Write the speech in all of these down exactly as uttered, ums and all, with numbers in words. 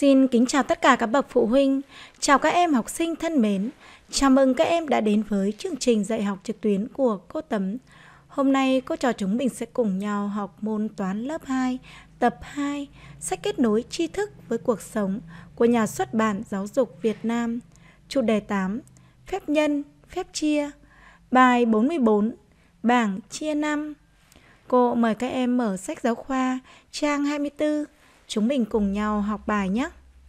Xin kính chào tất cả các bậc phụ huynh, chào các em học sinh thân mến. Chào mừng các em đã đến với chương trình dạy học trực tuyến của cô Tấm. Hôm nay cô trò chúng mình sẽ cùng nhau học môn toán lớp hai, tập hai, sách kết nối tri thức với cuộc sống của nhà xuất bản Giáo dục Việt Nam. Chủ đề tám, phép nhân, phép chia. Bài bốn mươi bốn, bảng chia năm. Cô mời các em mở sách giáo khoa trang hai mươi tư. Chúng mình cùng nhau học bài nhé.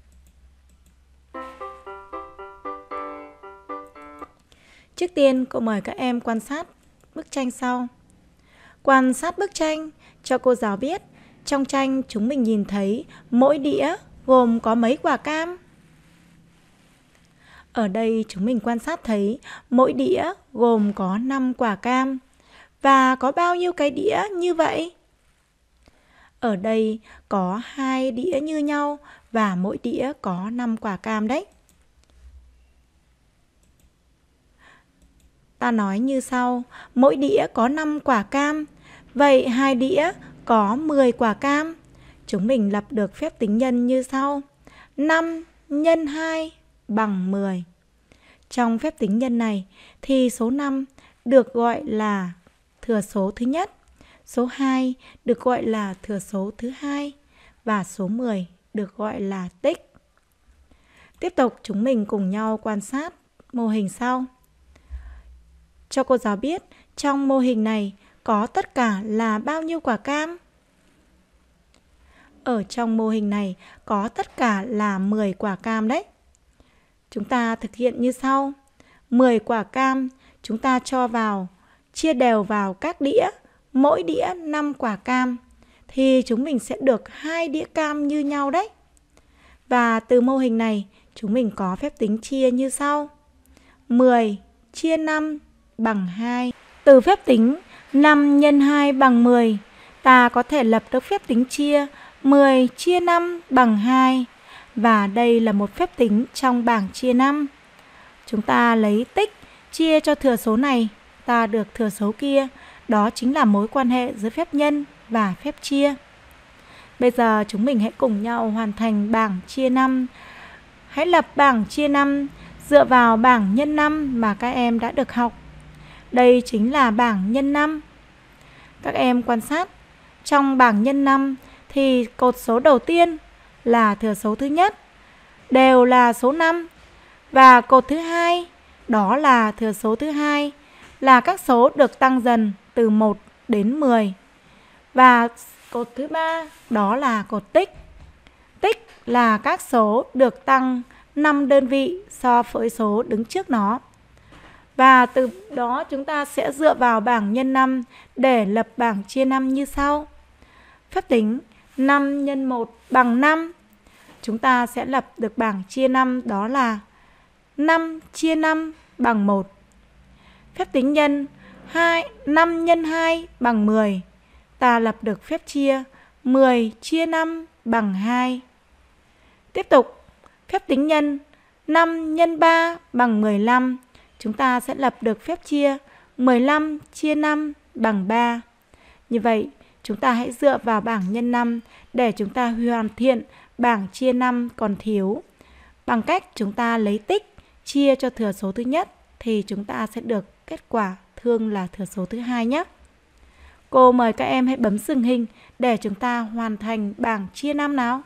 Trước tiên, cô mời các em quan sát bức tranh sau. Quan sát bức tranh, cho cô giáo biết, trong tranh chúng mình nhìn thấy mỗi đĩa gồm có mấy quả cam. Ở đây chúng mình quan sát thấy mỗi đĩa gồm có năm quả cam. Và có bao nhiêu cái đĩa như vậy? Ở đây có hai đĩa như nhau và mỗi đĩa có năm quả cam đấy. Ta nói như sau, mỗi đĩa có năm quả cam, vậy hai đĩa có mười quả cam. Chúng mình lập được phép tính nhân như sau. năm nhân hai bằng mười. Trong phép tính nhân này thì số năm được gọi là thừa số thứ nhất, số hai được gọi là thừa số thứ hai và số mười được gọi là tích. Tiếp tục chúng mình cùng nhau quan sát mô hình sau. Cho cô giáo biết trong mô hình này có tất cả là bao nhiêu quả cam? Ở trong mô hình này có tất cả là mười quả cam đấy. Chúng ta thực hiện như sau. mười quả cam chúng ta cho vào, chia đều vào các đĩa, mỗi đĩa năm quả cam. Thì chúng mình sẽ được hai đĩa cam như nhau đấy. Và từ mô hình này chúng mình có phép tính chia như sau. mười chia năm bằng hai. Từ phép tính năm nhân hai bằng mười, ta có thể lập được phép tính chia mười chia năm bằng hai. Và đây là một phép tính trong bảng chia năm. Chúng ta lấy tích chia cho thừa số này, ta được thừa số kia. Đó chính là mối quan hệ giữa phép nhân và phép chia. Bây giờ chúng mình hãy cùng nhau hoàn thành bảng chia năm. Hãy lập bảng chia năm dựa vào bảng nhân năm mà các em đã được học. Đây chính là bảng nhân năm. Các em quan sát, trong bảng nhân năm thì cột số đầu tiên là thừa số thứ nhất, đều là số năm. Và cột thứ hai, đó là thừa số thứ hai, là các số được tăng dần từ một đến mười. Và cột thứ ba, đó là cột tích. Tích là các số được tăng năm đơn vị so với số đứng trước nó. Và từ đó chúng ta sẽ dựa vào bảng nhân năm để lập bảng chia năm như sau. Phép tính năm nhân một bằng năm. Chúng ta sẽ lập được bảng chia năm, đó là năm chia năm bằng một. Phép tính nhân năm nhân hai bằng mười. Ta lập được phép chia mười chia năm bằng hai. Tiếp tục, phép tính nhân năm nhân ba bằng mười lăm. Chúng ta sẽ lập được phép chia mười lăm chia năm bằng ba. Như vậy, chúng ta hãy dựa vào bảng nhân năm để chúng ta hoàn thiện bảng chia năm còn thiếu. Bằng cách chúng ta lấy tích chia cho thừa số thứ nhất thì chúng ta sẽ được kết quả thương là thừa số thứ hai nhé. Cô mời các em hãy bấm dừng hình để chúng ta hoàn thành bảng chia năm nào.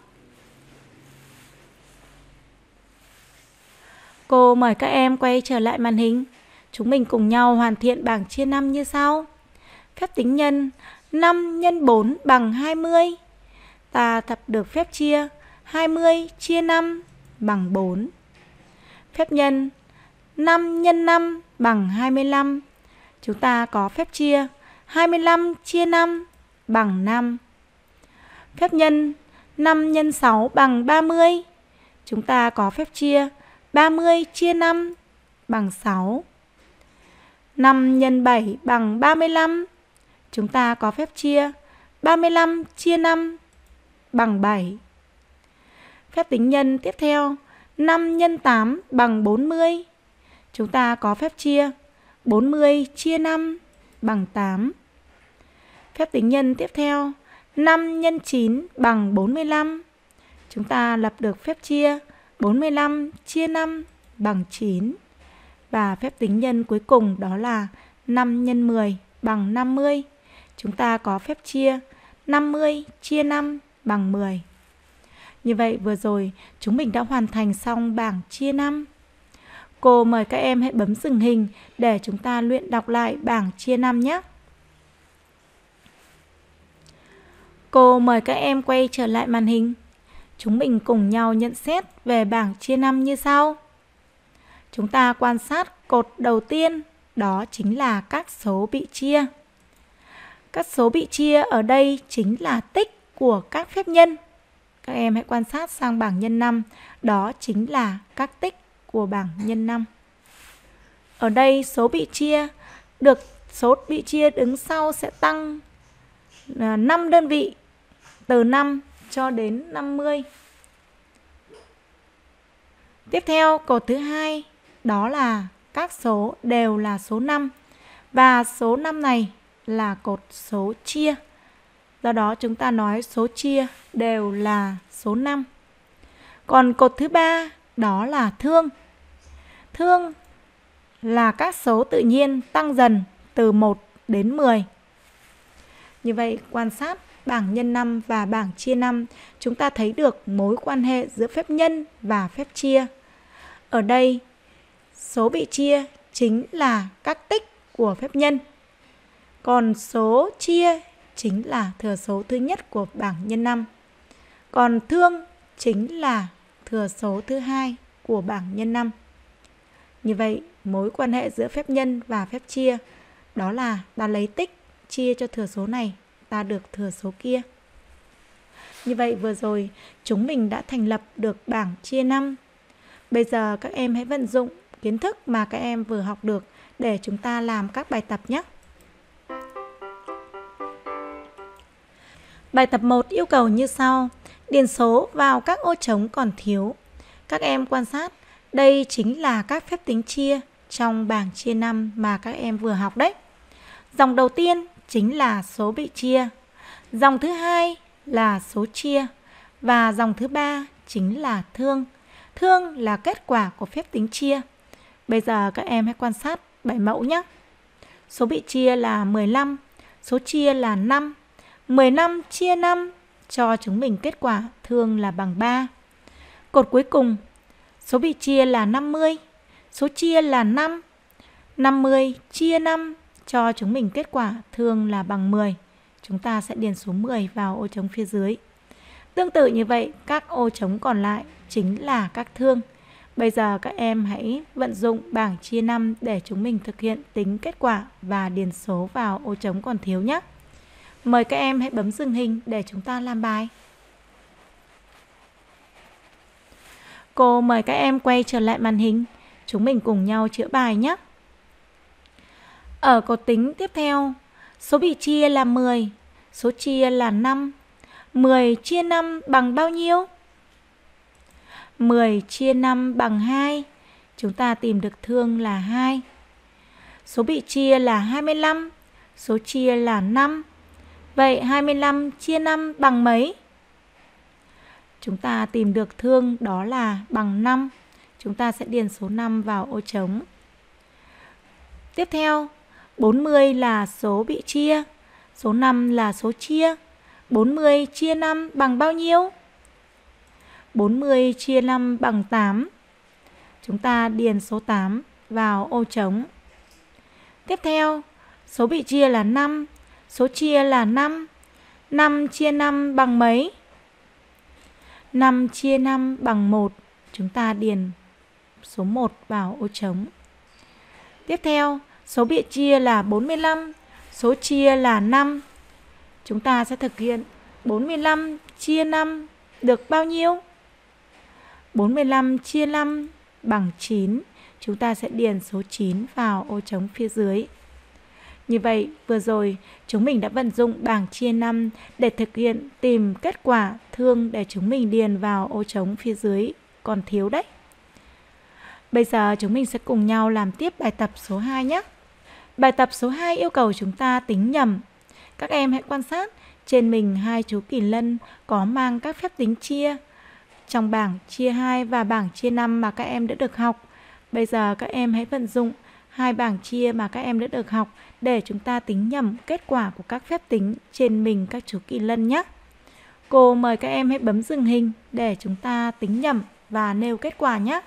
Cô mời các em quay trở lại màn hình. Chúng mình cùng nhau hoàn thiện bảng chia năm như sau. Phép tính nhân năm nhân bốn bằng hai mươi. Ta tập được phép chia hai mươi chia năm bằng bốn. Phép nhân năm nhân năm bằng hai mươi lăm. Chúng ta có phép chia hai mươi lăm chia năm bằng năm. Phép nhân năm nhân sáu bằng ba mươi. Chúng ta có phép chia ba mươi chia năm bằng sáu. năm nhân bảy bằng ba mươi lăm. Chúng ta có phép chia ba mươi lăm chia năm bằng bảy. Phép tính nhân tiếp theo, năm nhân tám bằng bốn mươi. Chúng ta có phép chia bốn mươi chia năm bằng tám. Phép tính nhân tiếp theo, năm nhân chín bằng bốn mươi lăm. chúng ta lập được phép chia bốn mươi lăm chia năm bằng chín. Và phép tính nhân cuối cùng đó là năm nhân mười bằng năm mươi. Chúng ta có phép chia năm mươi chia năm bằng mười. Như vậy vừa rồi chúng mình đã hoàn thành xong bảng chia năm. Cô mời các em hãy bấm dừng hình để chúng ta luyện đọc lại bảng chia năm nhé. Cô mời các em quay trở lại màn hình. Chúng mình cùng nhau nhận xét về bảng chia năm như sau. Chúng ta quan sát cột đầu tiên, đó chính là các số bị chia. Các số bị chia ở đây chính là tích của các phép nhân. Các em hãy quan sát sang bảng nhân năm, đó chính là các tích của bảng nhân năm. Ở đây số bị chia, được số bị chia đứng sau sẽ tăng năm đơn vị, từ năm cho đến năm mươi. Tiếp theo, cột thứ hai, đó là các số đều là số năm. Và số năm này là cột số chia. Do đó chúng ta nói số chia đều là số năm. Còn cột thứ ba, đó là thương. Thương là các số tự nhiên tăng dần từ một đến mười. Như vậy, quan sát bảng nhân năm và bảng chia năm, chúng ta thấy được mối quan hệ giữa phép nhân và phép chia. Ở đây, số bị chia chính là các tích của phép nhân. Còn số chia chính là thừa số thứ nhất của bảng nhân năm. Còn thương chính là thừa số thứ hai của bảng nhân năm. Như vậy, mối quan hệ giữa phép nhân và phép chia đó là ta lấy tích chia cho thừa số này, ta được thừa số kia. Như vậy vừa rồi chúng mình đã thành lập được bảng chia năm. Bây giờ các em hãy vận dụng kiến thức mà các em vừa học được để chúng ta làm các bài tập nhé. Bài tập một yêu cầu như sau. Điền số vào các ô trống còn thiếu. Các em quan sát, đây chính là các phép tính chia trong bảng chia năm mà các em vừa học đấy. Dòng đầu tiên chính là số bị chia. Dòng thứ hai là số chia. Và dòng thứ ba chính là thương. Thương là kết quả của phép tính chia. Bây giờ các em hãy quan sát bài mẫu nhé. Số bị chia là mười lăm, số chia là năm. mười lăm chia năm cho chúng mình kết quả thương là bằng ba. Cột cuối cùng, số bị chia là năm mươi, số chia là năm. năm mươi chia năm cho chúng mình kết quả thương là bằng mười. Chúng ta sẽ điền số mười vào ô trống phía dưới. Tương tự như vậy, các ô trống còn lại chính là các thương. Bây giờ các em hãy vận dụng bảng chia năm để chúng mình thực hiện tính kết quả và điền số vào ô trống còn thiếu nhé. Mời các em hãy bấm dừng hình để chúng ta làm bài. Cô mời các em quay trở lại màn hình. Chúng mình cùng nhau chữa bài nhé. Ở cột tính tiếp theo, số bị chia là mười, số chia là năm. mười chia năm bằng bao nhiêu? mười chia năm bằng hai. Chúng ta tìm được thương là hai. Số bị chia là hai mươi lăm, số chia là năm. Vậy hai mươi lăm chia năm bằng mấy? Chúng ta tìm được thương đó là bằng năm. Chúng ta sẽ điền số năm vào ô trống. Tiếp theo, bốn mươi là số bị chia, số năm là số chia. bốn mươi chia năm bằng bao nhiêu? bốn mươi chia năm bằng tám. Chúng ta điền số tám vào ô trống. Tiếp theo, số bị chia là năm, số chia là năm. năm chia năm bằng mấy? năm chia năm bằng một. Chúng ta điền số một vào ô trống. Tiếp theo, số bị chia là bốn mươi lăm, số chia là năm. Chúng ta sẽ thực hiện bốn mươi lăm chia năm được bao nhiêu? bốn mươi lăm chia năm bằng chín. Chúng ta sẽ điền số chín vào ô trống phía dưới. Như vậy, vừa rồi chúng mình đã vận dụng bảng chia năm để thực hiện tìm kết quả thương để chúng mình điền vào ô trống phía dưới còn thiếu đấy. Bây giờ chúng mình sẽ cùng nhau làm tiếp bài tập số hai nhé. Bài tập số hai yêu cầu chúng ta tính nhầm. Các em hãy quan sát trên mình hai chú kỳ lân có mang các phép tính chia. trong bảng chia hai và bảng chia năm mà các em đã được học. Bây giờ các em hãy vận dụng hai bảng chia mà các em đã được học để chúng ta tính nhẩm kết quả của các phép tính trên mình các chú kỳ lân nhé. Cô mời các em hãy bấm dừng hình để chúng ta tính nhẩm và nêu kết quả nhé.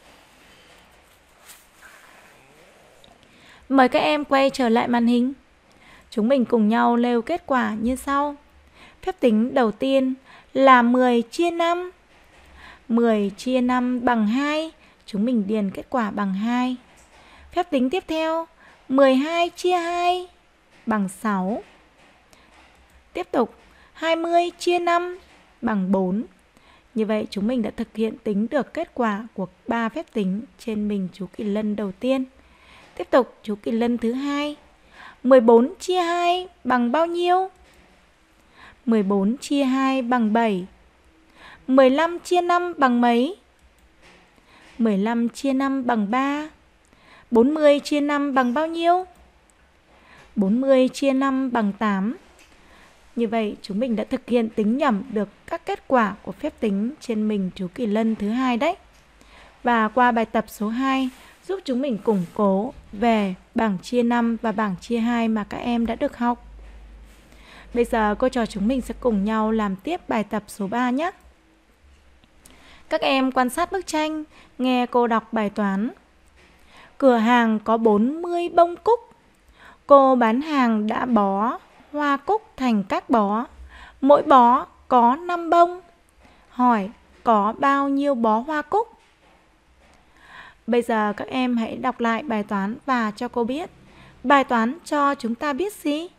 Mời các em quay trở lại màn hình. Chúng mình cùng nhau nêu kết quả như sau. Phép tính đầu tiên là mười chia năm. mười chia năm bằng hai. Chúng mình điền kết quả bằng hai. Phép tính tiếp theo, mười hai chia hai bằng sáu. Tiếp tục, hai mươi chia năm bằng bốn. Như vậy chúng mình đã thực hiện tính được kết quả của ba phép tính trên mình chú kỳ lân đầu tiên. Tiếp tục chú kỳ lân thứ hai. mười bốn chia hai bằng bao nhiêu? mười bốn chia hai bằng bảy. mười lăm chia năm bằng mấy? mười lăm chia năm bằng ba. bốn mươi chia năm bằng bao nhiêu? bốn mươi chia năm bằng tám. Như vậy chúng mình đã thực hiện tính nhẩm được các kết quả của phép tính trên mình chú kỳ lân thứ hai đấy. Và qua bài tập số hai giúp chúng mình củng cố về bảng chia năm và bảng chia hai mà các em đã được học. Bây giờ cô trò chúng mình sẽ cùng nhau làm tiếp bài tập số ba nhé. Các em quan sát bức tranh, nghe cô đọc bài toán. Cửa hàng có bốn mươi bông cúc. Cô bán hàng đã bó hoa cúc thành các bó. Mỗi bó có năm bông. Hỏi có bao nhiêu bó hoa cúc? Bây giờ các em hãy đọc lại bài toán và cho cô biết. Bài toán cho chúng ta biết gì?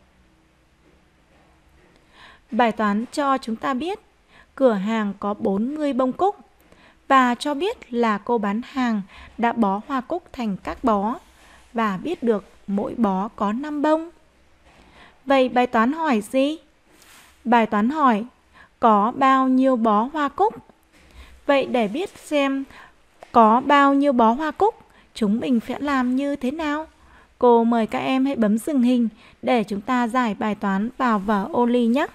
Bài toán cho chúng ta biết cửa hàng có bốn mươi bông cúc và cho biết là cô bán hàng đã bó hoa cúc thành các bó và biết được mỗi bó có năm bông. Vậy bài toán hỏi gì? Bài toán hỏi có bao nhiêu bó hoa cúc? Vậy để biết xem có bao nhiêu bó hoa cúc, chúng mình sẽ làm như thế nào? Cô mời các em hãy bấm dừng hình để chúng ta giải bài toán vào vở ô ly nhé.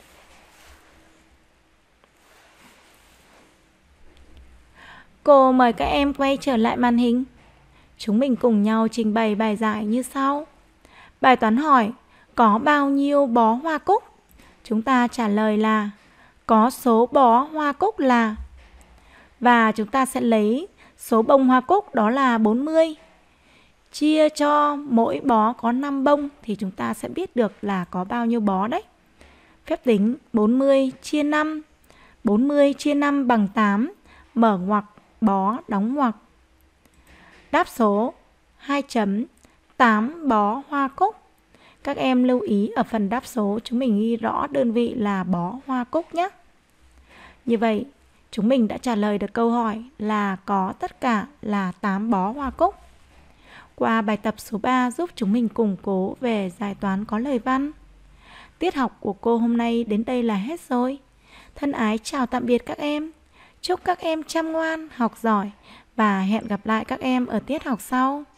Cô mời các em quay trở lại màn hình. Chúng mình cùng nhau trình bày bài giải như sau. Bài toán hỏi có bao nhiêu bó hoa cúc? Chúng ta trả lời là có số bó hoa cúc là, và chúng ta sẽ lấy số bông hoa cúc đó là bốn mươi. Chia cho mỗi bó có năm bông thì chúng ta sẽ biết được là có bao nhiêu bó đấy. Phép tính bốn mươi chia năm. bốn mươi chia năm bằng tám. Mở ngoặc, bó, đóng ngoặc. Đáp số hai chấm tám bó hoa cúc. Các em lưu ý ở phần đáp số chúng mình ghi rõ đơn vị là bó hoa cúc nhé. Như vậy chúng mình đã trả lời được câu hỏi là có tất cả là tám bó hoa cúc. Qua bài tập số ba giúp chúng mình củng cố về giải toán có lời văn. Tiết học của cô hôm nay đến đây là hết rồi. Thân ái chào tạm biệt các em. Chúc các em chăm ngoan, học giỏi và hẹn gặp lại các em ở tiết học sau.